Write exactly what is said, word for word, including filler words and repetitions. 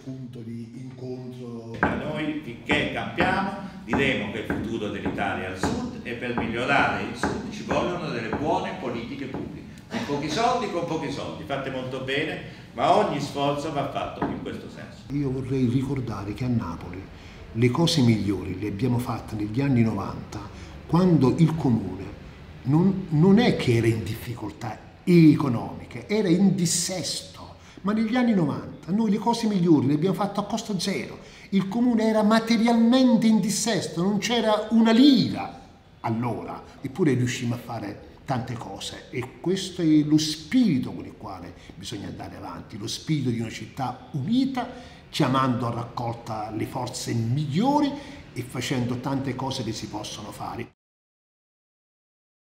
punto di incontro. Noi finché campiamo diremo che il futuro dell'Italia è al sud e per migliorare il sud ci vogliono delle buone politiche pubbliche, con pochi soldi, con pochi soldi, fatte molto bene, ma ogni sforzo va fatto in questo senso. Io vorrei ricordare che a Napoli le cose migliori le abbiamo fatte negli anni novanta, quando il comune non, non è che era in difficoltà economiche, era in dissesto. Ma negli anni novanta noi le cose migliori le abbiamo fatte a costo zero. Il comune era materialmente in dissesto, non c'era una lira allora, eppure riuscimmo a fare tante cose, e questo è lo spirito con il quale bisogna andare avanti, lo spirito di una città unita, chiamando a raccolta le forze migliori e facendo tante cose che si possono fare.